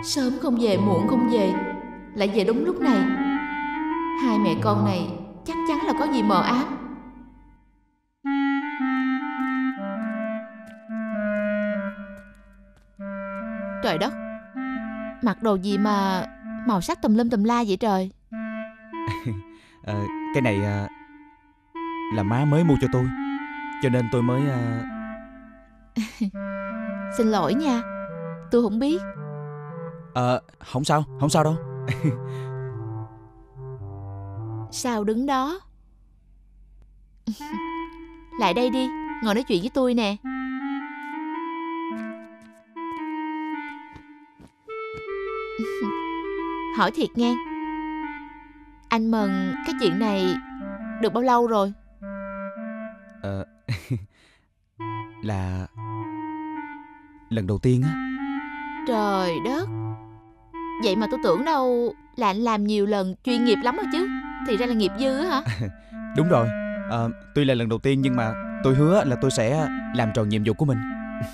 Sớm không về muộn không về, lại về đúng lúc này. Hai mẹ con này chắc chắn là có gì mờ ám. Trời đất, mặc đồ gì mà màu sắc tùm lum tùm la vậy trời? Cái này là má mới mua cho tôi, cho nên tôi mới Xin lỗi nha, tôi không biết. Không sao, không sao đâu. Sao đứng đó? Lại đây đi, ngồi nói chuyện với tôi nè. Hỏi thiệt nghe, anh Mần cái chuyện này được bao lâu rồi? Là lần đầu tiên á. Trời đất, vậy mà tôi tưởng đâu là anh làm nhiều lần chuyên nghiệp lắm rồi chứ. Thì ra là nghiệp dư á hả? Đúng rồi, tuy là lần đầu tiên nhưng mà tôi hứa là tôi sẽ làm tròn nhiệm vụ của mình.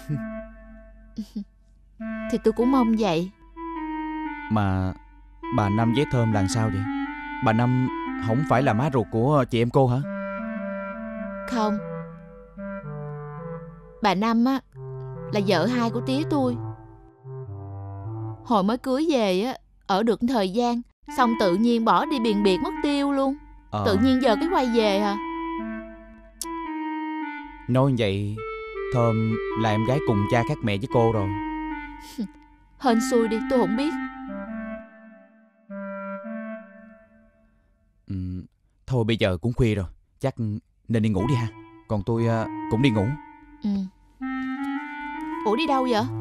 Thì tôi cũng mong vậy. Mà bà Năm với Thơm là sao vậy? Bà Năm không phải là má ruột của chị em cô hả? Không, bà Năm á là vợ hai của tía tôi. Hồi mới cưới về á, ở được thời gian, xong tự nhiên bỏ đi biền biệt mất tiêu luôn. Tự nhiên giờ cái quay về à. Nói vậy Thơm là em gái cùng cha khác mẹ với cô rồi. Hên xui đi, tôi không biết. Thôi bây giờ cũng khuya rồi, chắc nên đi ngủ đi ha. Còn tôi cũng đi ngủ. Ủa đi đâu vậy?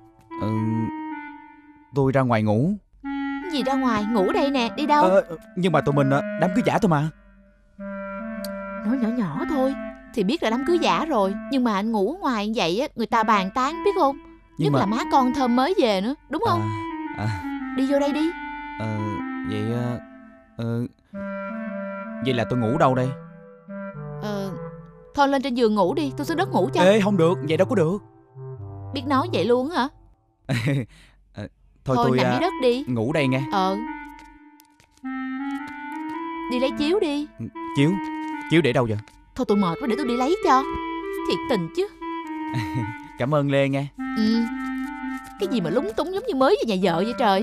Tôi ra ngoài ngủ. Gì ra ngoài, ngủ đây nè, đi đâu? Nhưng mà tụi mình đám cưới giả thôi mà. Nói nhỏ nhỏ thôi thì biết là đám cưới giả rồi, nhưng mà anh ngủ ở ngoài vậy á, người ta bàn tán biết không? Nhất là má con Thơm mới về nữa, đúng không? Đi vô đây đi. Vậy là tôi ngủ đâu đây? Thôi lên trên giường ngủ đi, tôi xuống đất ngủ cho. Ê không được, vậy đâu có được. Biết nói vậy luôn hả? Thôi tôi nằm dưới đất đi. Ngủ đây nghe. Đi lấy chiếu đi. Chiếu để đâu vậy? Thôi tôi mệt quá, để tôi đi lấy cho. Thiệt tình chứ. Cảm ơn Lê nghe. Cái gì mà lúng túng giống như mới về nhà vợ vậy trời.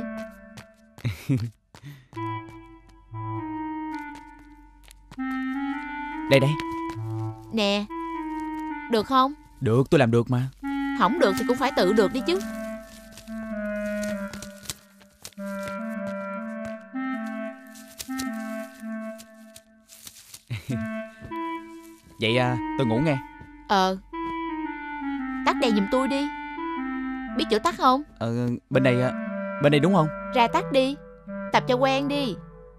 Đây Nè, được không? Được, tôi làm được mà. Không được thì cũng phải tự được đi chứ. Vậy tôi ngủ nghe. Tắt đèn giùm tôi đi. Biết chỗ tắt không? Bên đây đúng không? Ra tắt đi, tập cho quen đi.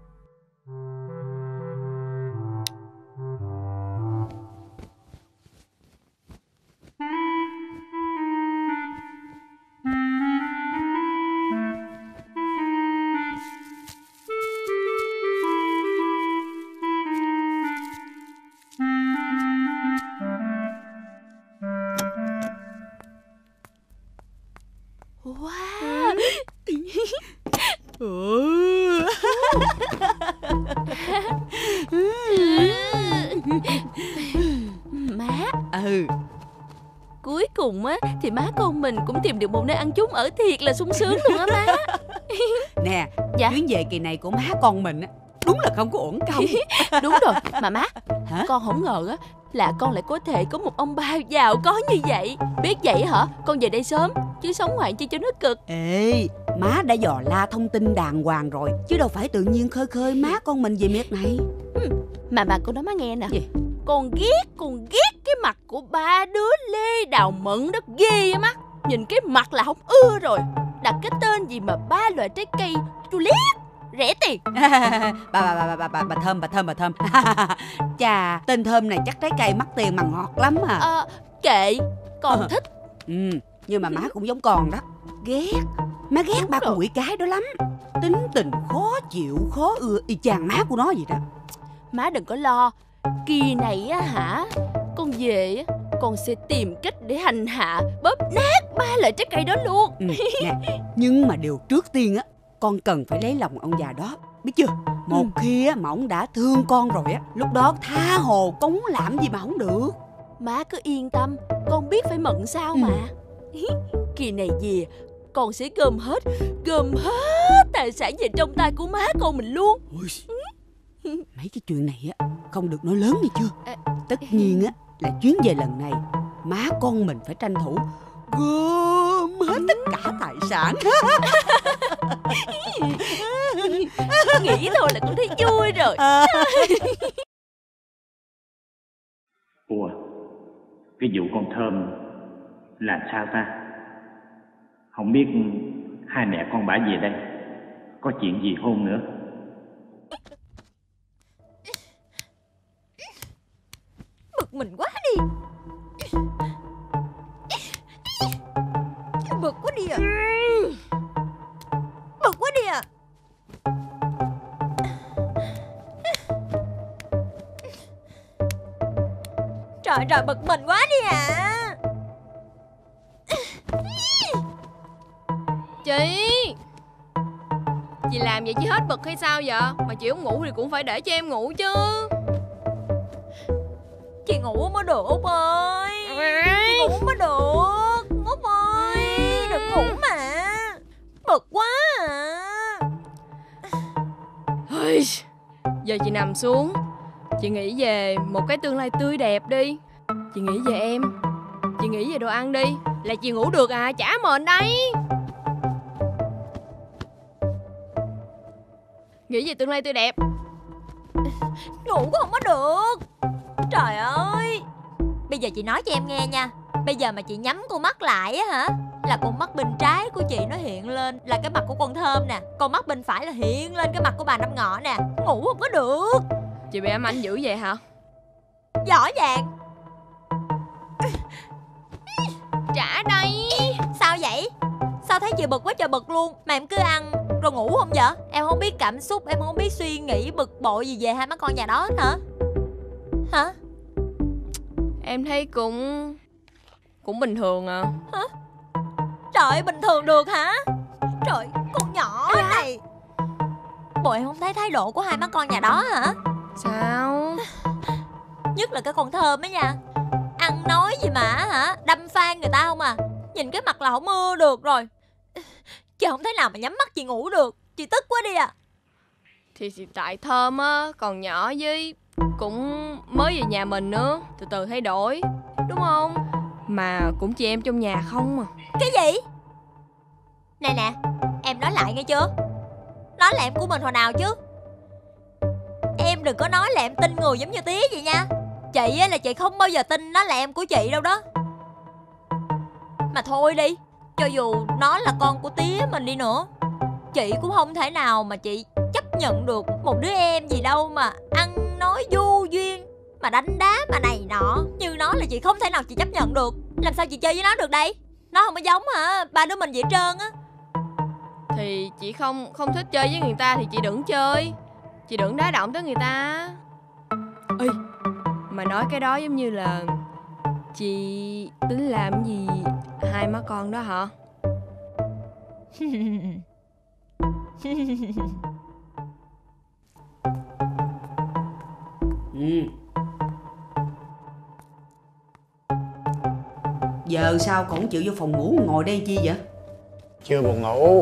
Wow. Má. Cuối cùng á thì má con mình cũng tìm được một nơi ăn chung ở thiệt là sung sướng luôn á má. Nè, dạ. Chuyến về kỳ này của má con mình á đúng là không có uổng công. Đúng rồi, mà má, con không ngờ á là con lại có thể có một ông ba giàu có như vậy. Biết vậy hả, con về đây sớm, chứ sống ngoài chi cho nó cực. Ê, má đã dò la thông tin đàng hoàng rồi, chứ đâu phải tự nhiên khơi khơi má con mình về miệt này. Mà con nói má nghe nè. Gì? Con ghét cái mặt của ba đứa Lê Đào Mận đó ghê á má. Nhìn cái mặt là không ưa rồi. Đặt cái tên gì mà ba loại trái cây tôi liếc rẻ tiền. Bà Thơm. Chà, tên Thơm này chắc trái cây mắc tiền mà ngọt lắm à. Kệ, con thích. Nhưng mà má cũng giống con đó. Ghét. Má ghét ba con quỷ cái đó lắm. Tính tình khó chịu, khó ưa, y chang má của nó vậy đó. Má đừng có lo. Kỳ này á hả, con về á con sẽ tìm cách để hành hạ, bóp nát 3 loại trái cây đó luôn. Nè, nhưng mà điều trước tiên á, con cần phải lấy lòng ông già đó, biết chưa? Một khi á mà ông đã thương con rồi á, lúc đó tha hồ cống làm gì mà không được. Má cứ yên tâm, con biết phải mận sao mà. Kỳ này về, con sẽ gom hết tài sản về trong tay của má con mình luôn. Mấy cái chuyện này á không được nói lớn nghe chưa? Tất nhiên á là chuyến về lần này má con mình phải tranh thủ gom hết tất cả tài sản. Nghĩ thôi là cũng thấy vui rồi. Ủa, cái vụ con Thơm là sao ta? Không biết hai mẹ con bả về đây có chuyện gì hôn nữa. Bực mình quá đi. Bực quá đi à. Bực quá đi à. Trời bực mình quá đi à. Chị làm vậy chứ hết bực hay sao vậy? Mà chị không ngủ thì cũng phải để cho em ngủ chứ. Chị ngủ mới được Út ơi. Chị ngủ mới được Út ơi. Đừng ngủ mà. Bực quá à. Giờ chị nằm xuống, chị nghĩ về một cái tương lai tươi đẹp đi. Chị nghĩ về em, chị nghĩ về đồ ăn đi. Là chị ngủ được à, trả mền đây. Nghĩ về tương lai tươi đẹp. Ngủ cũng không có được. Trời ơi. Bây giờ chị nói cho em nghe nha. Bây giờ mà chị nhắm con mắt lại á hả, là con mắt bên trái của chị nó hiện lên là cái mặt của con Thơm nè. Còn mắt bên phải là hiện lên cái mặt của bà Năm Ngọ nè. Ngủ không có được. Chị bị ám ảnh dữ vậy hả? Rõ ràng. Trả đây. Sao vậy? Sao thấy chị bực quá trời bực luôn. Mà em cứ ăn rồi ngủ không vậy? Em không biết cảm xúc, em không biết suy nghĩ bực bội gì về hai má con nhà đó hả? Hả? Em thấy cũng bình thường à. Hả? Trời, bình thường được hả? Trời, con nhỏ này. Bộ em không thấy thái độ của hai má con nhà đó hả? Sao? Nhất là cái con Thơm ấy nha. Ăn nói gì mà hả, đâm phan người ta không à. Nhìn cái mặt là không ưa được rồi. Chị không thể nào mà nhắm mắt chị ngủ được. Chị tức quá đi à. Thì tại Thơm á còn nhỏ với cũng mới về nhà mình nữa, từ từ thay đổi, đúng không? Mà cũng chị em trong nhà không à. Cái gì? Nè nè, em nói lại nghe chưa? Nói là em của mình hồi nào chứ. Em đừng có nói là em tin người giống như Tía vậy nha. Chị á là chị không bao giờ tin nó là em của chị đâu đó. Mà thôi đi, cho dù nó là con của Tía mình đi nữa, chị cũng không thể nào mà chị chấp nhận được một đứa em gì đâu mà ăn nói vô duyên, mà đánh đá mà này nọ như nó, là chị không thể nào chị chấp nhận được. Làm sao chị chơi với nó được đây? Nó không có giống hả ba đứa mình vậy trơn á. Thì chị không thích chơi với người ta thì chị đừng chơi. Chị đừng đá động tới người ta. Ê, mà nói cái đó giống như là chị tính làm gì hai má con đó hả? Giờ sao còn không chịu vô phòng ngủ ngồi đây chi vậy? Chưa buồn ngủ.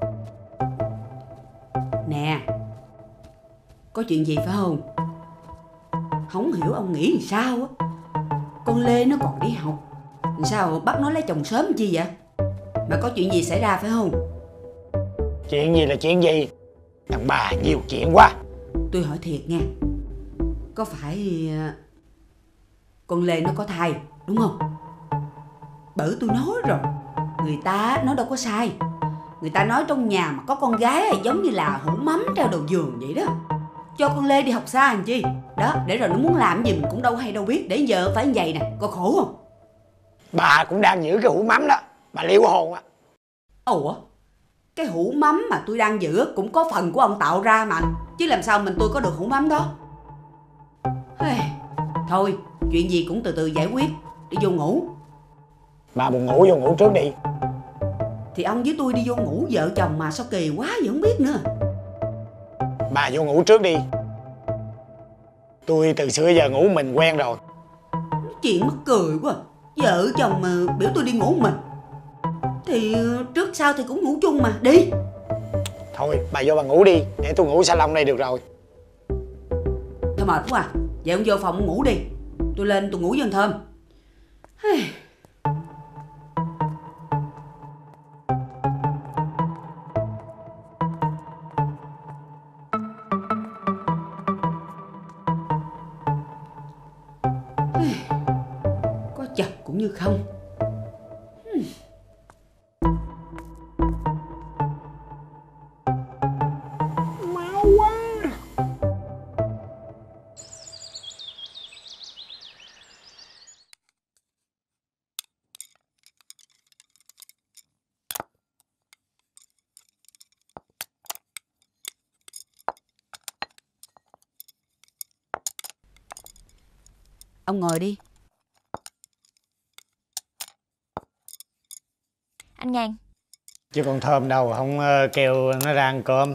Nè, có chuyện gì phải không? Không hiểu ông nghĩ làm sao á. Con Lê nó còn đi học, sao bắt nó lấy chồng sớm chi vậy? Mà có chuyện gì xảy ra phải không? Chuyện gì là chuyện gì? Thằng bà nhiều chuyện quá. Tôi hỏi thiệt nha, có phải con Lê nó có thai đúng không? Bởi tôi nói rồi, người ta nó đâu có sai. Người ta nói trong nhà mà có con gái là giống như là hũ mắm treo đầu giường vậy đó. Cho con Lê đi học xa làm chi? Đó, để rồi nó muốn làm gì mình cũng đâu hay đâu biết. Để giờ phải như vậy nè, có khổ không? Bà cũng đang giữ cái hũ mắm đó, bà liêu hồn á. Ủa, cái hũ mắm mà tôi đang giữ cũng có phần của ông tạo ra mà. Chứ làm sao tôi có được hũ mắm đó? Thôi, chuyện gì cũng từ từ giải quyết. đi vô ngủ. Bà buồn ngủ vô ngủ trước đi. Thì ông với tôi đi vô ngủ vợ chồng mà sao kỳ quá vậy không biết nữa. Bà vô ngủ trước đi. Tôi từ xưa giờ ngủ mình quen rồi. Chuyện mắc cười quá. Vợ chồng mà biểu tôi đi ngủ mình thì trước sau thì cũng ngủ chung mà. Đi. Thôi bà vô bà ngủ đi, để tôi ngủ salon đây được rồi. Thôi mệt quá à. Vậy ông vô phòng ngủ đi. Tôi lên tôi ngủ với anh Thơm. Có chật cũng như không. Máu quá. Ông ngồi đi. Anh Ngàn. Chứ con Thơm đâu, không kêu nó ra ăn cơm.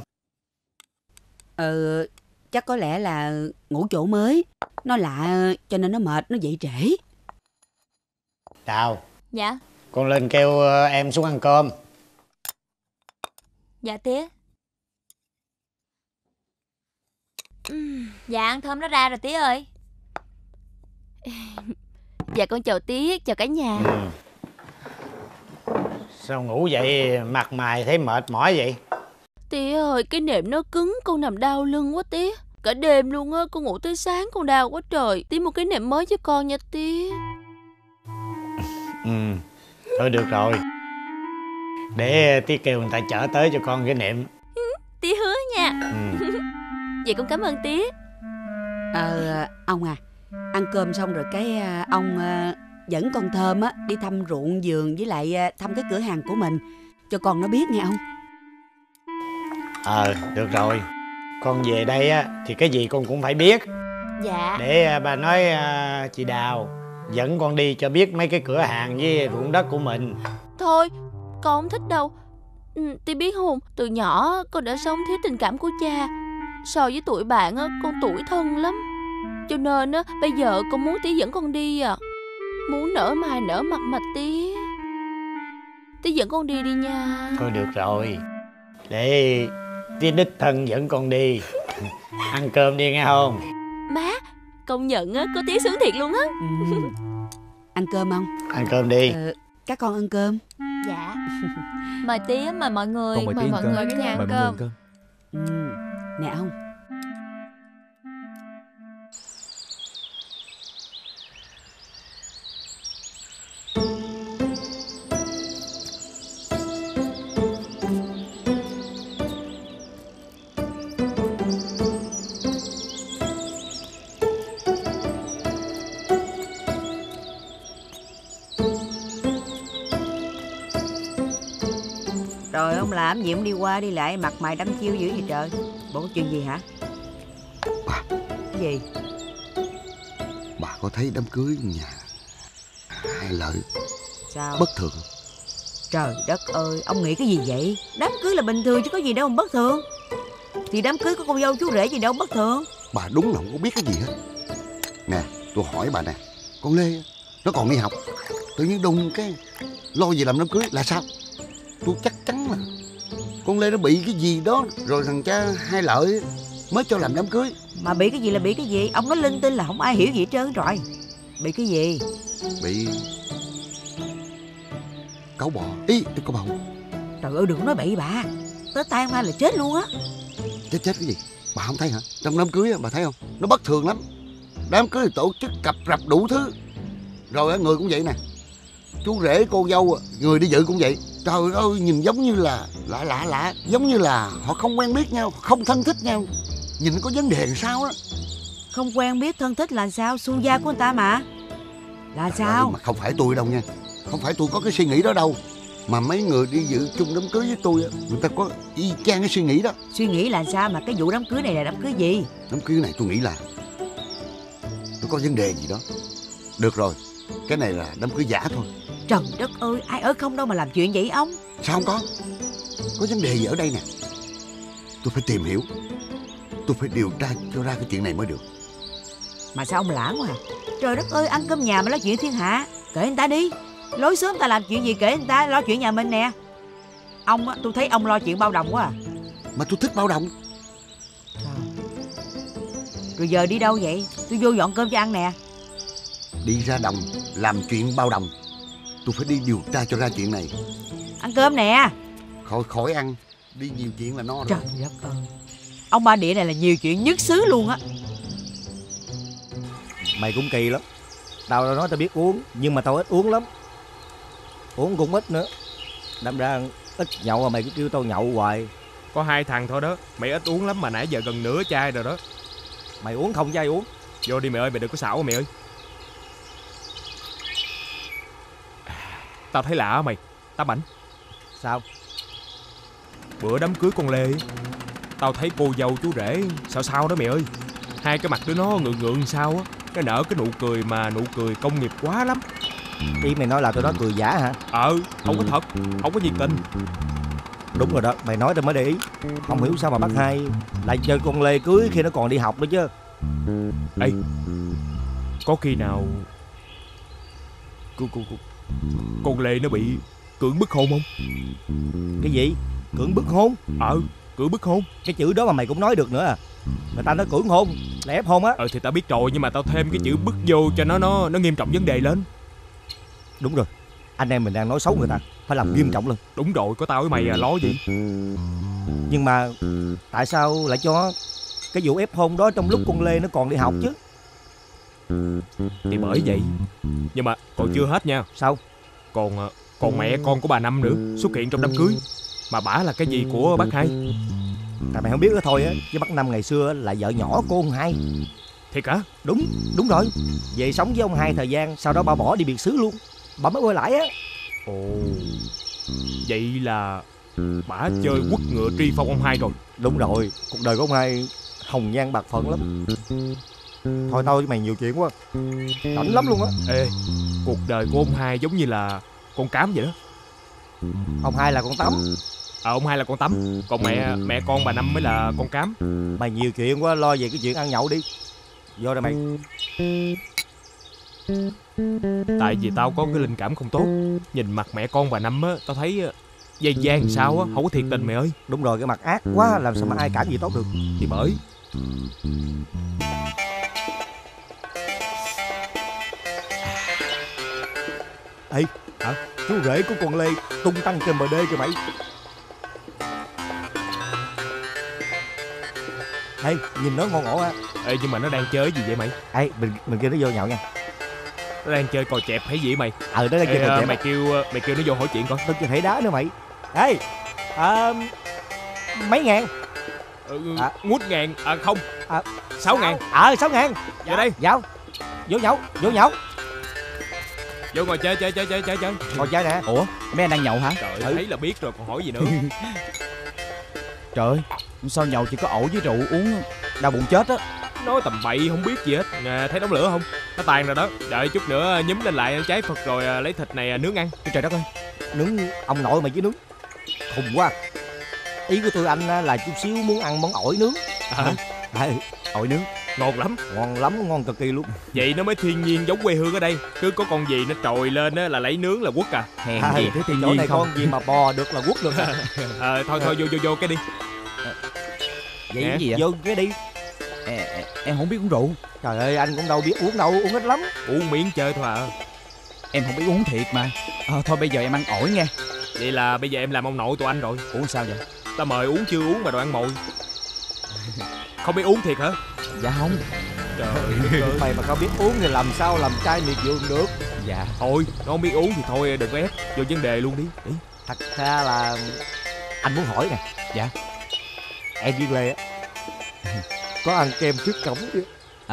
Chắc có lẽ là ngủ chỗ mới. Nó lạ cho nên nó mệt, nó dậy trễ. Đào. Dạ. Con lên kêu em xuống ăn cơm. Dạ tía. Dạ ăn Thơm nó ra rồi tía ơi. Dạ con chào tía, chào cả nhà. Sao ngủ vậy mặt mày thấy mệt mỏi vậy? Tía ơi, cái nệm nó cứng, con nằm đau lưng quá tía. Cả đêm luôn á, con ngủ tới sáng con đau quá trời. Tía mua cái nệm mới cho con nha tía. Thôi được rồi. Để tía kêu người ta chở tới cho con cái nệm. Tía hứa nha. Vậy con cảm ơn tía. Ông à, ăn cơm xong rồi cái ông dẫn con Thơm á đi thăm ruộng vườn với lại thăm cái cửa hàng của mình cho con nó biết nghe ông. Được rồi. Con về đây á thì cái gì con cũng phải biết. Dạ. Để bà nói chị Đào dẫn con đi cho biết mấy cái cửa hàng với ruộng đất của mình. Thôi, con không thích đâu. Tía biết không, từ nhỏ con đã sống thiếu tình cảm của cha. So với tụi bạn á, con tủi thân lắm. Cho nên á, bây giờ con muốn tía dẫn con đi à. Muốn nở mày nở mặt mà tía. Tía dẫn con đi đi nha. Thôi được rồi. Để tía đích thân dẫn con đi. Ăn cơm đi nghe không? Má, công nhận á, có tía sướng thiệt luôn á. Ăn cơm không? Ăn cơm đi. Các con ăn cơm. Dạ. Mời tía, mời mọi người. Con mời tía mọi ăn người cơm. cả nhà ăn Mời mọi người ăn cơm. cơm. Nè ông. Rồi ông làm gì ông đi qua đi lại mặt mày đăm chiêu dữ gì trời. Bộ có chuyện gì hả? Bà. Cái gì? Bà có thấy đám cưới nhà Hai Lợi Sao? bất thường? Trời đất ơi, ông nghĩ cái gì vậy? Đám cưới là bình thường chứ có gì đâu mà bất thường. Thì đám cưới có con dâu chú rể gì đâu bất thường. Bà đúng là không có biết cái gì hết. Nè, tôi hỏi bà nè, con Lê nó còn đi học, tự nhiên đùng cái lo gì làm đám cưới là sao? Tôi chắc chắn là con Lê nó bị cái gì đó rồi thằng cha Hai Lợi mới cho làm đám cưới. Mà bị cái gì là bị cái gì? Ông nói linh tinh là không ai hiểu gì hết trơn rồi. Bị cái gì? Bị cẩu bò. Ý, có bầu. Trời ơi đừng có nói bậy bà. Tới tai mai là chết luôn á. Chết cái gì? Bà không thấy hả? Trong đám cưới bà thấy không? Nó bất thường lắm. Đám cưới thì tổ chức cặp rập đủ thứ. Rồi người cũng vậy nè. Chú rể cô dâu người đi dự cũng vậy. Trời ơi nhìn giống như là lạ. Giống như là họ không quen biết nhau, không thân thích nhau. Nhìn có vấn đề làm sao á. Không quen biết thân thích là sao? Su gia của người ta mà. Là Trời sao? ơi, mà không phải tôi đâu nha. Không phải tôi có cái suy nghĩ đó đâu. Mà mấy người đi dự chung đám cưới với tôi người ta có y chang cái suy nghĩ đó. Suy nghĩ là sao mà cái vụ đám cưới này là đám cưới gì? Đám cưới này tôi nghĩ là tôi có vấn đề gì đó. Được rồi, Cái này là đám cưới giả thôi. Trời đất ơi, ai ở không đâu mà làm chuyện vậy ông? Sao không có? Có vấn đề gì ở đây nè. Tôi phải tìm hiểu. Tôi phải điều tra cho ra cái chuyện này mới được. Mà sao ông lãng quá à? Trời đất ơi, ăn cơm nhà mà lo chuyện thiên hạ. Kệ người ta đi. Lối sớm ta làm chuyện gì kệ người ta, lo chuyện nhà mình nè. Ông á, tôi thấy ông lo chuyện bao đồng quá à. Mà tôi thích bao đồng. Rồi giờ đi đâu vậy? Tôi vô dọn cơm cho ăn nè. Đi ra đồng làm chuyện bao đồng. Tôi phải đi điều tra cho ra chuyện này. Ăn cơm nè. Khỏi ăn. Đi nhiều chuyện là no rồi. Trời đất ơi, ông Ba Địa này là nhiều chuyện nhất xứ luôn á. Mày cũng kỳ lắm. Tao nói tao biết uống, nhưng mà tao ít uống lắm. Uống cũng ít nữa. Đâm ra ít nhậu mà mày cứ kêu tao nhậu hoài. Có 2 thằng thôi đó. Mày ít uống lắm mà nãy giờ gần nửa chai rồi đó. Mày uống không chai uống. Vô đi mày ơi, mày đừng có xạo mày ơi. Tao thấy lạ mày. Tám Bảnh. Sao? Bữa đám cưới con Lê, tao thấy cô dâu chú rể sao đó mày ơi. Hai cái mặt đứa nó ngượng ngượng sao á. Cái nở cái nụ cười mà nụ cười công nghiệp quá lắm. Ý mày nói là tụi nó cười giả hả? Không có thật, không có nhiệt tình. Đúng rồi đó, mày nói tao mới để ý. Không hiểu sao mà bác Hai lại chơi con Lê cưới khi nó còn đi học nữa chứ. Ê, có khi nào con Lê nó bị cưỡng bức hôn không? Cái gì? Cưỡng bức hôn? Cưỡng bức hôn. Cái chữ đó mà mày cũng nói được nữa à? Người ta nói cưỡng hôn là ép hôn á. Thì tao biết rồi, nhưng mà tao thêm cái chữ bức vô cho nó nghiêm trọng vấn đề lên. Đúng rồi, anh em mình đang nói xấu người ta, phải làm nghiêm trọng lên. Đúng rồi, có tao với mày lo gì. Nhưng mà tại sao lại cho cái vụ ép hôn đó trong lúc con Lê nó còn đi học chứ? Thì bởi vậy. Nhưng mà còn chưa hết nha. Sao? Còn mẹ con của bà Năm nữa xuất hiện trong đám cưới. Mà bả là cái gì của bác Hai? Tại mày không biết đó thôi á, chứ bác Năm ngày xưa là vợ nhỏ của ông Hai. Thiệt hả? Đúng rồi. Về sống với ông Hai thời gian, sau đó bà bỏ đi biệt xứ luôn. Bà mới quay lại á. Ồ, vậy là bả chơi quất ngựa truy phong ông Hai rồi. Đúng rồi, cuộc đời của ông Hai hồng nhan bạc phận lắm. Thôi với mày nhiều chuyện quá, rảnh lắm luôn á. Ê, cuộc đời của ông Hai giống như là con cám vậy đó. Ông Hai là con tắm. Ông Hai là con tắm. Còn mẹ con bà Năm mới là con cám. Mày nhiều chuyện quá, lo về cái chuyện ăn nhậu đi. Vô đây mày. Tại vì tao có cái linh cảm không tốt. Nhìn mặt mẹ con bà Năm á, tao thấy dây dang sao á, không có thiệt tình mày ơi. Đúng rồi, cái mặt ác quá, làm sao mà ai cảm gì tốt được. Thì bởi. Ê, chú rể của con Lê tung tăng trên bờ đê kìa mày. Ê, nhìn nó ngon ngộ á. Ê, nhưng mà nó đang chơi gì vậy mày? Ê, mình kêu nó vô nhậu nha. Nó đang chơi cò chẹp hay gì mày? Nó đang chơi cò chẹp. Mày kêu nó vô hỏi chuyện coi. Tao chưa thể đá nữa mày. Ê, mấy ngàn? Ngút ngàn. Không, 6 ngàn. 6 ngàn. Vô đây. Vô nhậu. Vô ngồi chơi. Ngồi chơi nè. Ủa, mấy anh đang nhậu hả? Trời, thấy là biết rồi còn hỏi gì nữa. Trời ơi, sao nhậu chỉ có ổi với rượu uống đau bụng chết á. Nói tầm bậy không biết gì hết. Nè, thấy đống lửa không? Nó tàn rồi đó. Đợi chút nữa nhúm lên lại trái Phật rồi lấy thịt này nướng ăn. Trời đất ơi, nướng ông nội mày chứ nướng khùng quá. Ý của tôi anh là chút xíu muốn ăn món ổi nướng. Ổi nướng ngon lắm, ngon cực kỳ luôn. Vậy nó mới thiên nhiên giống quê hương ở đây. Cứ có con gì nó trồi lên á là lấy nướng là quất à. Hèn gì thế thiên chỗ nhiên này không? con gì mà bò được là quất được. Thôi vô cái đi. Vậy cái gì vậy? Vô cái đi. Em không biết uống rượu. Trời ơi, anh cũng đâu biết uống đâu, uống ít lắm. Uống miếng chơi thôi à. Em không biết uống thiệt mà. Thôi bây giờ em ăn ổi nghe. Vậy là bây giờ em làm ông nội tụi anh rồi. Uống sao vậy? Ta mời uống chưa uống mà đồ ăn mồi. Không biết uống thiệt hả? Dạ không. Trời ơi. Mày mà không biết uống thì làm sao làm trai miệt vườn được. Dạ. Thôi, nó không biết uống thì thôi đừng có ép. Vô vấn đề luôn đi. Thật ra là anh muốn hỏi nè. Dạ. Em với Lê á có ăn kem trước cổng chưa?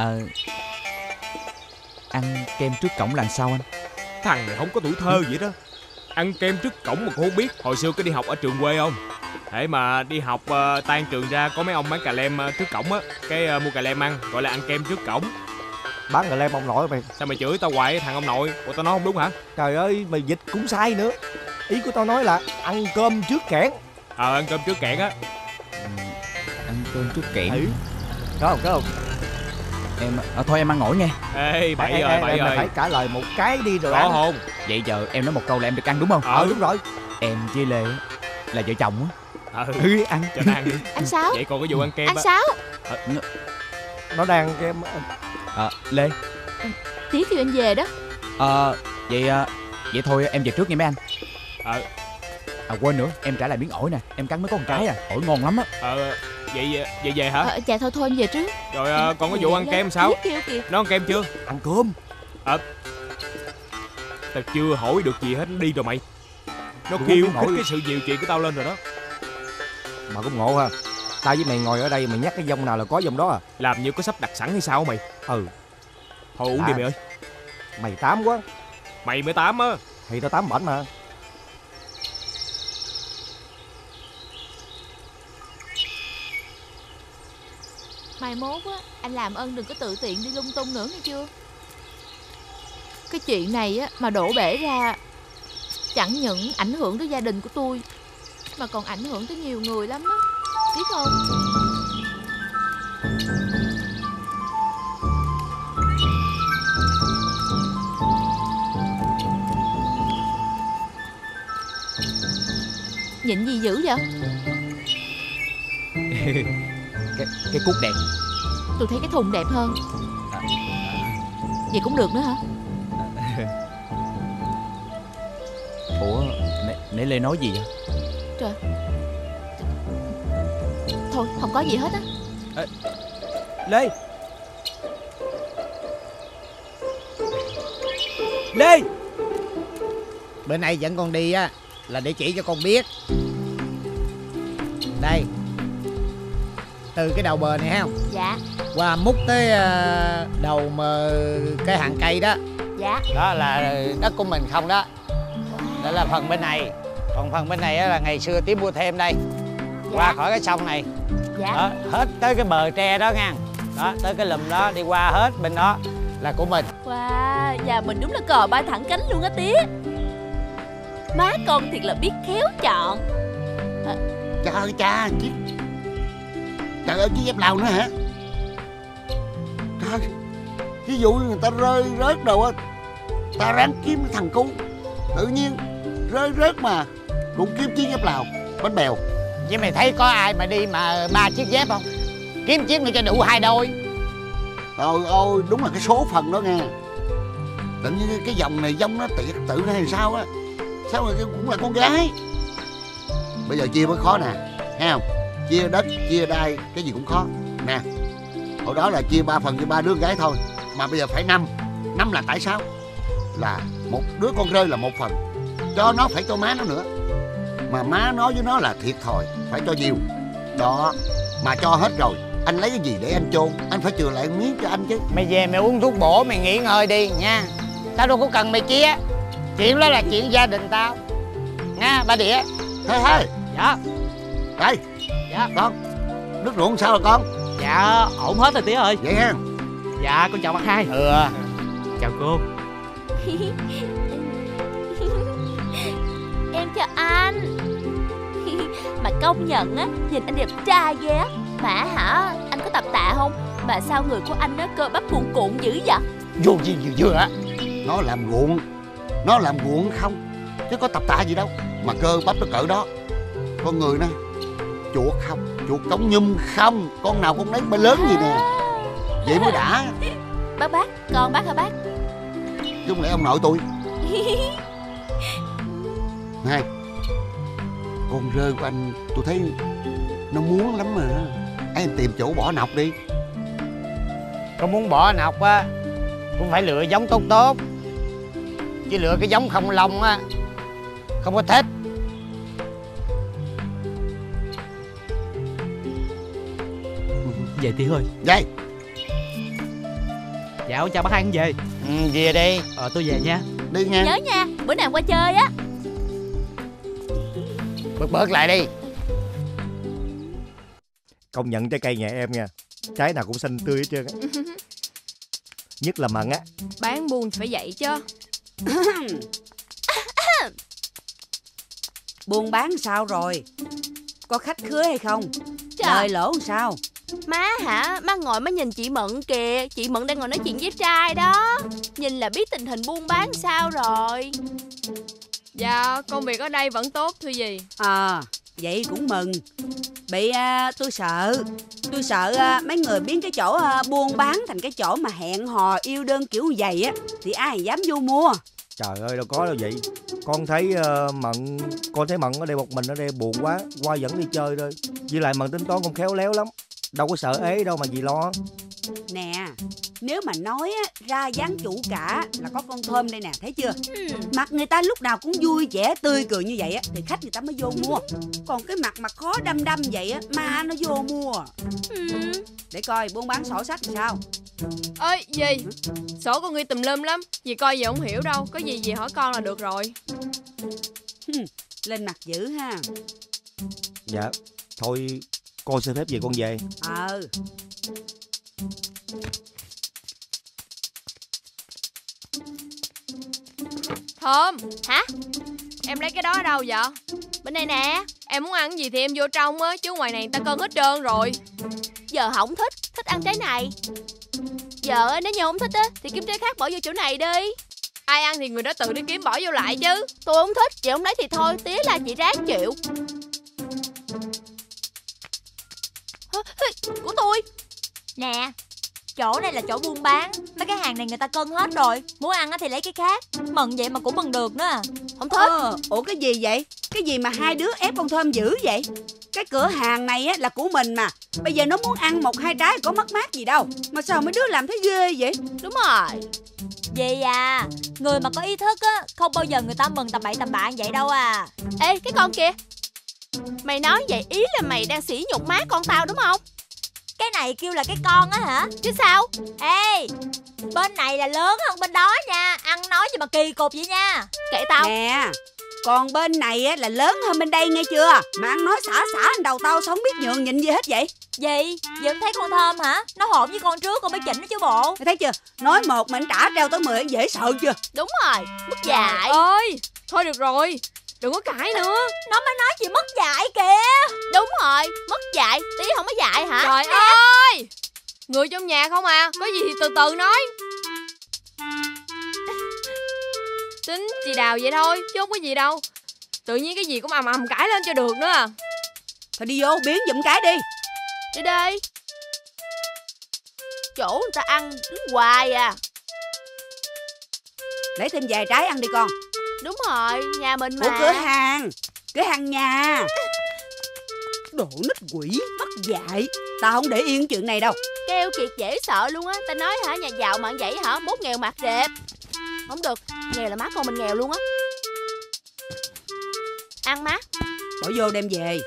Ăn kem trước cổng là sao anh? Thằng này không có tuổi thơ vậy đó. Ăn kem trước cổng mà cũng không biết. Hồi xưa có đi học ở trường quê không? Để mà đi học tan trường ra có mấy ông bán cà lem trước cổng á. Cái mua cà lem ăn, gọi là ăn kem trước cổng. bán người lem ông nội mày. Sao mày chửi tao hoài thằng ông nội? Ủa tao nói không đúng hả? Trời ơi, mày dịch cũng sai nữa. Ý của tao nói là ăn cơm trước kẽn. Ăn cơm trước kẽn á. Ăn cơm trước kẽn. Ừ. Có không? Em thôi em ăn ổi nghe. Ê bậy rồi. Mày phải trả lời một cái đi rồi. Có không? Vậy giờ em nói một câu là em được ăn đúng không? Đúng rồi. Em với Lê là vợ chồng á. Ăn cho nó ăn đi. Anh Sáu. Vậy còn cái vụ ăn kem Anh á. Sáu. Nó đang kem. Lê. Tí kêu anh về đó. Vậy thôi em về trước nha mấy anh. Quên nữa, em trả lại miếng ổi nè. Em cắn mới có một cái ổi ngon lắm á. Vậy về hả? Dạ thôi em về trước. Rồi còn cái vụ ăn kem sao? Nó ăn kem chưa? Ăn cơm. Tao chưa hỏi được gì hết, đi rồi mày. Nó kêu khích cái sự nhiều chuyện của tao lên rồi đó. Mà cũng ngộ ha. Tao với mày ngồi ở đây mày nhắc cái dông nào là có dông đó à? Làm như có sắp đặt sẵn hay sao mày? Thôi uống đi mày ơi. Mày tám quá. Mày mới tám á. Thì tao tám bảnh mà. Mai mốt á, anh làm ơn đừng có tự tiện đi lung tung nữa nghe chưa? Cái chuyện này á mà đổ bể ra, chẳng những ảnh hưởng tới gia đình của tôi mà còn ảnh hưởng tới nhiều người lắm á, biết không? Nhịn gì dữ vậy? Cái cuốc đẹp. Tôi thấy cái thùng đẹp hơn. Vậy cũng được nữa hả? Ủa nãy Lê nói gì vậy? Trời. Thôi không có gì hết á. Lê. Lê. Bữa nay dẫn con đi á là để chỉ cho con biết. Đây. Từ cái đầu bờ này ha. Dạ. Qua múc tới đầu mà cái hàng cây đó. Dạ. Đó là đất của mình không đó. Đó là phần bên này. Còn phần bên này là ngày xưa Tí mua thêm đây. Dạ. Qua khỏi cái sông này. Dạ. Đó, hết tới cái bờ tre đó nha. Đó, tới cái lùm đó đi qua hết bên đó là của mình. Wow, nhà mình đúng là cò bay thẳng cánh luôn á Tía. Má con thiệt là biết khéo chọn. Trời cha chứ. Trời ơi, chiếc dép Lào nữa hả? Trời, ví dụ người ta rơi rớt đâu á, ta ráng kiếm cái thằng cu. Tự nhiên rơi rớt mà cũng kiếm chiếc dép Lào, bánh bèo. Vậy mày thấy có ai mà đi mà 3 chiếc dép không? Kiếm chiếc này cho đủ 2 đôi. Trời ơi, đúng là cái số phận đó nghe. Tự nhiên cái dòng này dông nó tiệt tự hay sao á. Sao mà cũng là con gái. Bây giờ chia mới khó nè, thấy không? Chia đất, chia đai, cái gì cũng khó. Nè, hồi đó là chia 3 phần cho 3 đứa con gái thôi. Mà bây giờ phải 5. 5 là tại sao? Là một đứa con rơi là 1 phần. Cho nó phải cho má nó nữa. Mà má nói với nó là thiệt thòi, phải cho nhiều. Đó, mà cho hết rồi, anh lấy cái gì để anh chôn? Anh phải chừa lại miếng cho anh chứ. Mày về mày uống thuốc bổ, mày nghỉ ngơi đi nha. Tao đâu có cần mày chia. Chuyện đó là chuyện gia đình tao nha, ba Đĩa. Thế. Dạ. Đây. Dạ. Con, nước ruộng sao rồi con? Dạ, ổn hết rồi Tía ơi. Vậy ha. Dạ, con chào bác hai. Chào cô. Em chào anh. Mà công nhận á, nhìn anh đẹp trai ghê. Mà hả, anh có tập tạ không? Mà sao người của anh á cơ bắp cuồn cuộn dữ vậy? Vô gì vừa á. Nó làm ruộng không, chứ có tập tạ gì đâu. Mà cơ bắp nó cỡ đó. Con người nè, chuột không, chuột cống nhum không. Con nào con nấy bay lớn gì nè. Vậy mới đã. Bác, con bác hả bác? Chứ không lẽ ông nội tôi. Này, con rơi của anh tôi thấy nó muốn lắm mà. Em tìm chỗ bỏ nọc đi. Con muốn bỏ nọc á cũng phải lựa giống tốt tốt. Chứ lựa cái giống không lông á không có thích. Về Tía ơi. Vậy. Dạ, chào bác hai anh về. Về đi. Tôi về nha. Đi nha. Nhớ nha, bữa nào qua chơi á. Bớt lại đi. Công nhận trái cây nhà em nha, trái nào cũng xanh tươi hết trơn á. Nhất là Mận á. Bán buôn phải vậy chứ. Buôn bán sao rồi? Có khách khứa hay không? Lời lỗ sao? Má hả? Má ngồi má nhìn chị Mận kìa. Chị Mận đang ngồi nói chuyện với trai đó. Nhìn là biết tình hình buôn bán sao rồi. Dạ, công việc ở đây vẫn tốt thưa gì. Vậy cũng mừng. Bị tôi sợ mấy người biến cái chỗ buôn bán thành cái chỗ mà hẹn hò yêu đương kiểu vậy á thì ai dám vô mua. Trời ơi, đâu có đâu vậy. Con thấy Mận ở đây một mình ở đây buồn quá, qua dẫn đi chơi thôi. Với lại Mận tính toán con khéo léo lắm, đâu có sợ ế đâu mà gì lo. Nè, nếu mà nói ra dáng chủ cả là có con Thơm đây nè, thấy chưa? Mặt người ta lúc nào cũng vui vẻ tươi cười như vậy á thì khách người ta mới vô mua. Còn cái mặt mà khó đăm vậy á mà nó vô mua. Để coi buôn bán sổ sách thì sao? Ơi dì, sổ con ghi tùm lum lắm. Dì coi dì không hiểu đâu. Có gì dì hỏi con là được rồi. Lên mặt dữ ha. Dạ, thôi con xin phép về con về. Thơm. Hả? Em lấy cái đó ở đâu vậy? Bên đây nè. Em muốn ăn gì thì em vô trong á, chứ ngoài này người ta cân hết trơn rồi. Giờ không thích ăn trái này. Giờ nếu như không thích á thì kiếm trái khác bỏ vô chỗ này đi. Ai ăn thì người đó tự đi kiếm bỏ vô lại chứ. Tôi không thích, chị không lấy thì thôi, tía là chị ráng chịu. Của tôi. Nè, chỗ này là chỗ buôn bán. Mấy cái hàng này người ta cân hết rồi. Muốn ăn thì lấy cái khác. Mừng vậy mà cũng mừng được nữa. Không thích. Ủa cái gì vậy? Cái gì mà hai đứa ép con Thơm dữ vậy? Cái cửa hàng này á là của mình mà. Bây giờ nó muốn ăn một hai trái có mất mát gì đâu. Mà sao mấy đứa làm thấy ghê vậy? Đúng rồi. Vậy à, người mà có ý thức á không bao giờ người ta mừng tầm bậy tầm bạ vậy đâu à. Ê cái con kia, mày nói vậy ý là mày đang sỉ nhục má con tao đúng không? Cái này kêu là cái con á hả? Chứ sao? Ê, bên này là lớn hơn bên đó nha. Ăn nói gì mà kỳ cục vậy nha. Kệ tao. Nè, còn bên này á là lớn hơn bên đây nghe chưa? Mà ăn nói xả anh đầu tao sao không biết nhường nhịn gì hết vậy? Gì? Vậy thấy con Thơm hả? Nó hỗn với con trước con mới chỉnh nó chứ bộ. Mày thấy chưa? Nói một mình trả treo tới 10 dễ sợ chưa? Đúng rồi, mất dạy. Ơi, thôi được rồi, đừng có cãi nữa. Nó mới nói chị mất dạy kìa. Đúng rồi, mất dạy. Tí không có dạy hả? Trời ơi, người trong nhà không à. Có gì thì từ từ nói. Tính chị Đào vậy thôi chứ không có gì đâu. Tự nhiên cái gì cũng ầm cãi lên cho được nữa à. Thôi đi vô biến giùm cái đi. Đi đi. Chỗ người ta ăn đứng hoài à. Lấy thêm vài trái ăn đi con. Đúng rồi, nhà mình mà. Ủa cửa hàng nhà. Đồ nít quỷ mất dạy. Tao không để yên chuyện này đâu. Kêu kiệt dễ sợ luôn á. Tao nói hả, nhà giàu mà vậy hả, mốt nghèo mặt đẹp. Không được, nghèo là má con mình nghèo luôn á. Ăn má. Bỏ vô đem về.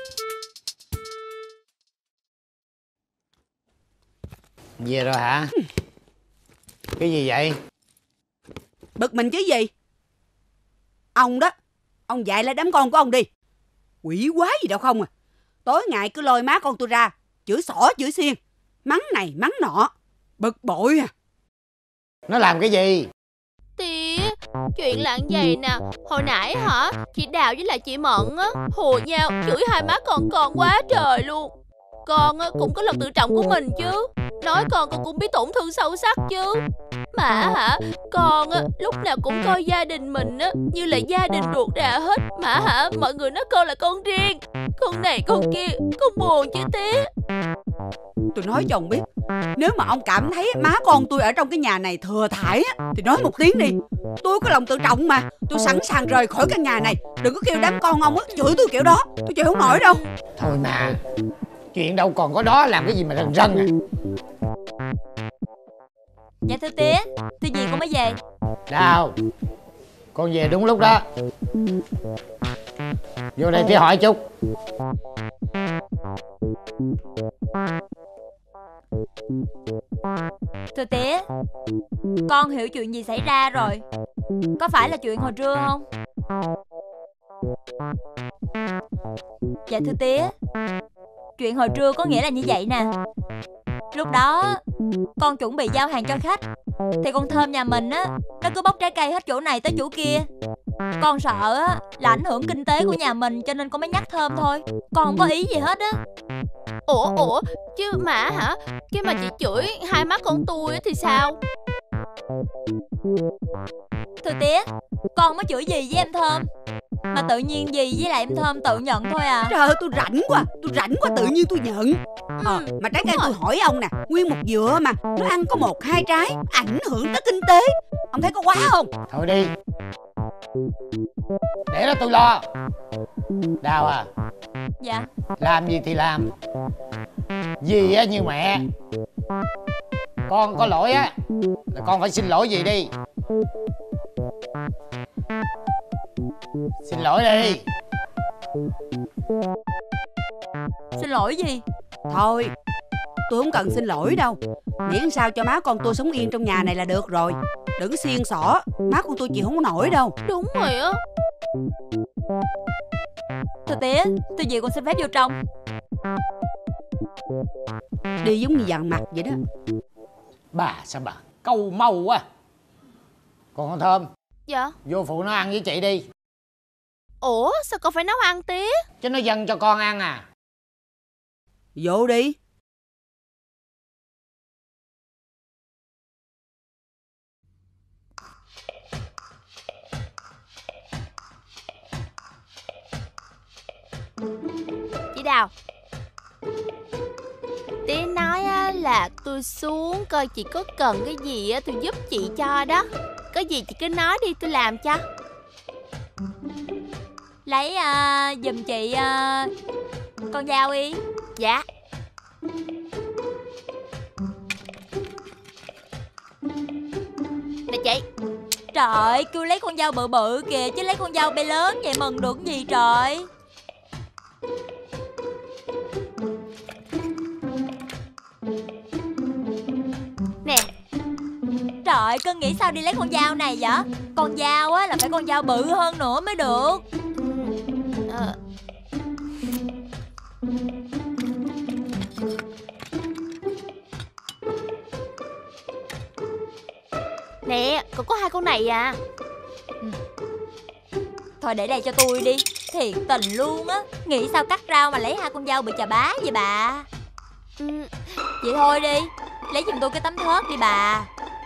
Về rồi hả? Cái gì vậy? Bực mình chứ gì? Ông đó, ông dạy lại đám con của ông đi. Quỷ quái gì đâu không à. Tối ngày cứ lôi má con tôi ra, chửi xỏ chửi xiên, mắng này mắng nọ. Bực bội à. Nó làm cái gì? Tía, chuyện là vậy nè. Hồi nãy hả, chị Đào với lại chị Mận á hùa nhau chửi hai má con quá trời luôn. Con á cũng có lòng tự trọng của mình chứ. Nói con cũng biết tổn thương sâu sắc chứ. Mà hả, con á lúc nào cũng coi gia đình mình á như là gia đình ruột rà hết. Mà hả, mọi người nói con là con riêng, con này con kia, con buồn chứ tía. Tôi nói cho ông biết, nếu mà ông cảm thấy má con tôi ở trong cái nhà này thừa thãi á thì nói một tiếng đi. Tôi có lòng tự trọng mà. Tôi sẵn sàng rời khỏi căn nhà này. Đừng có kêu đám con ông á chửi tôi kiểu đó. Tôi chịu không nổi đâu. Thôi mà, chuyện đâu còn có đó, làm cái gì mà rần rần à. Dạ thưa tía, thưa gì con mới về. Đào, con về đúng lúc đó. Vô đây tía hỏi chút. Thưa tía, con hiểu chuyện gì xảy ra rồi. Có phải là chuyện hồi trưa không? Dạ thưa tía, chuyện hồi trưa có nghĩa là như vậy nè. Lúc đó con chuẩn bị giao hàng cho khách, thì con Thơm nhà mình á, nó cứ bóc trái cây hết chỗ này tới chỗ kia. Con sợ á là ảnh hưởng kinh tế của nhà mình, cho nên con mới nhắc Thơm thôi. Con không có ý gì hết á. Ủa chứ mà hả, cái mà chị chửi hai má con tôi thì sao? Thưa tía, con không có chửi gì với em Thơm, mà tự nhiên gì với lại em Thơm tự nhận thôi à. Trời ơi, tôi rảnh quá tự nhiên tôi nhận. Mà trái cây tôi hỏi ông nè, nguyên một dừa mà nó ăn có 1-2 trái, ảnh hưởng tới kinh tế, ông thấy có quá không? Thôi đi, để đó tôi lo. Đào à. Dạ. Làm gì thì làm, dì á như mẹ, con có lỗi á là con phải xin lỗi dì đi. Xin lỗi đi. Xin lỗi gì? Thôi, tôi không cần xin lỗi đâu, miễn sao cho má con tôi sống yên trong nhà này là được rồi. Đừng xiên xỏ, má con tôi chịu không có nổi đâu. Đúng rồi á. Thưa tía, tôi về con xin phép vô trong. Đi giống như dằn mặt vậy đó. Bà sao bà câu mâu quá. Còn con Thơm. Dạ. Vô phụ nó ăn với chị đi. Ủa sao con phải nấu ăn tía? Chứ nó dâng cho con ăn à. Vô đi. Chị Đào, tía nói á, là tôi xuống coi chị có cần cái gì á, tôi giúp chị cho đó. Có gì chị cứ nói đi, tôi làm cho. Lấy giùm chị con dao đi. Dạ. Nè chị. Trời ơi, kêu lấy con dao bự bự kìa, chứ lấy con dao bé lớn vậy mừng được cái gì trời. Nè. Trời ơi, cưng nghĩ sao đi lấy con dao này vậy? Con dao á là phải con dao bự hơn nữa mới được. Nè, còn có 2 con này à. Thôi để đây cho tôi đi. Thiệt tình luôn á. Nghĩ sao cắt rau mà lấy 2 con dao bị chà bá vậy bà. Vậy thôi đi, lấy giùm tôi cái tấm thớt đi bà.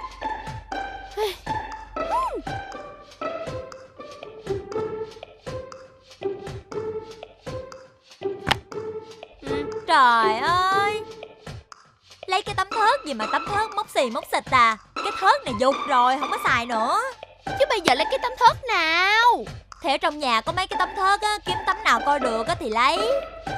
Trời ơi, lấy cái tấm thớt gì mà tấm thớt móc xì móc xịt à. Cái thớt này dục rồi, không có xài nữa. Chứ bây giờ lấy cái tấm thớt nào? Thì ở trong nhà có mấy cái tấm thớt á, kiếm tấm nào coi được á thì lấy.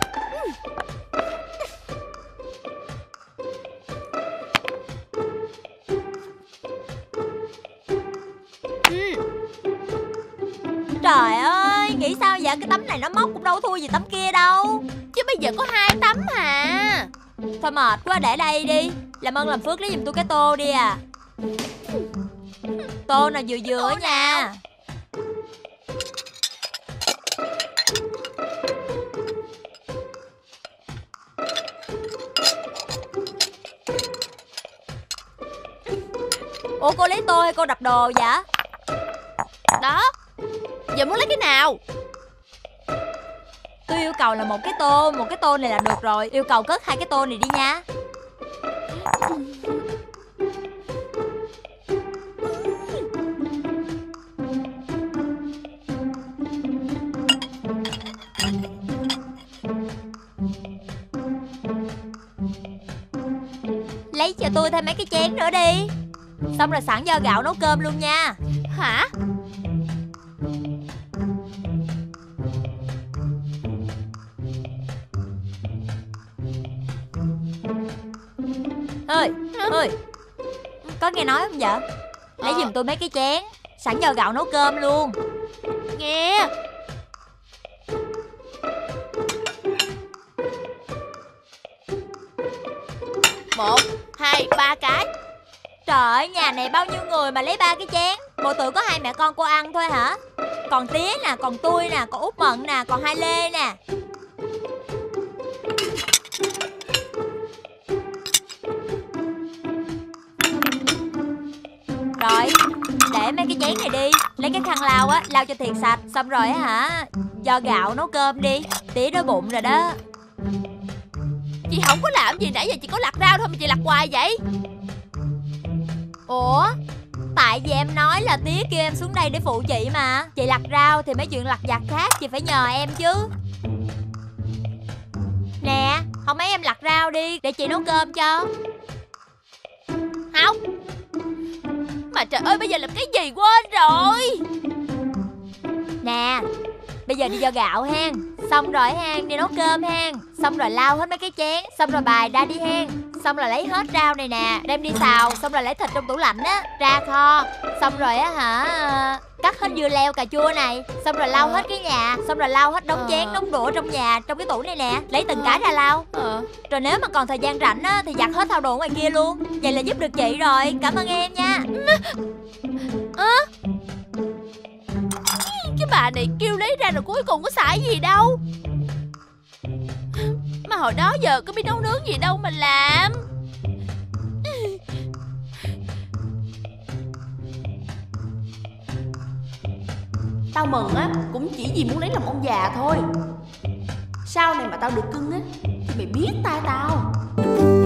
Trời ơi, nghĩ sao vậy? Cái tấm này nó móc cũng đâu thua gì tấm kia đâu. Chứ bây giờ có 2 tấm à. Thôi mệt quá, để đây đi. Làm ơn làm phước lấy giùm tôi cái tô đi à. Tô nào vừa vừa nha. Ủa cô lấy tô hay cô đập đồ vậy? Đó. Giờ muốn lấy cái nào? Tôi yêu cầu là một cái tô này là được rồi. Yêu cầu cất 2 cái tô này đi nha. Lấy cho tôi thêm mấy cái chén nữa đi. Xong rồi sẵn vo gạo nấu cơm luôn nha. Hả? Ơi, có nghe nói không vậy? Lấy giùm tôi mấy cái chén, sẵn vo gạo nấu cơm luôn. Nghe. Một, 2, 3 cái. Trời ơi, nhà này bao nhiêu người mà lấy 3 cái chén? Bộ tự có 2 mẹ con cô ăn thôi hả? Còn tía nè, còn tôi nè, còn Út Mận nè, còn Hai Lê nè. chén này đi. Lấy cái khăn lau á, lau cho thiệt sạch. Xong rồi á hả, do gạo nấu cơm đi. Tía đói bụng rồi đó. Chị không có làm gì, nãy giờ chị có lặt rau thôi mà chị lặt hoài vậy. Ủa, tại vì em nói là tía kêu em xuống đây để phụ chị mà. Chị lặt rau thì mấy chuyện lặt vặt khác chị phải nhờ em chứ. Nè, không mấy em lặt rau đi, để chị nấu cơm cho. Không. Mà trời ơi, bây giờ làm cái gì quên rồi. Nè, bây giờ đi do gạo hen. Xong rồi hen, đi nấu cơm hen. Xong rồi lau hết mấy cái chén. Xong rồi bài ra đi hen. Xong rồi lấy hết rau này nè, đem đi xào. Xong rồi lấy thịt trong tủ lạnh á, ra kho. Xong rồi á hả, cắt hết dưa leo cà chua này. Xong rồi lau hết cái nhà. Xong rồi lau hết đống chén, đống đũa trong nhà, trong cái tủ này nè. Lấy từng cái ra lau. Rồi nếu mà còn thời gian rảnh á, thì giặt hết thau đồ ngoài kia luôn. Vậy là giúp được chị rồi, cảm ơn em nha. Cái bà này kêu lấy ra rồi cuối cùng có xài gì đâu. Mà hồi đó giờ có biết nấu nướng gì đâu mà làm. Tao mừng á, cũng chỉ vì muốn lấy lòng ông già thôi. Sau này mà tao được cưng á, thì mày biết tay tao.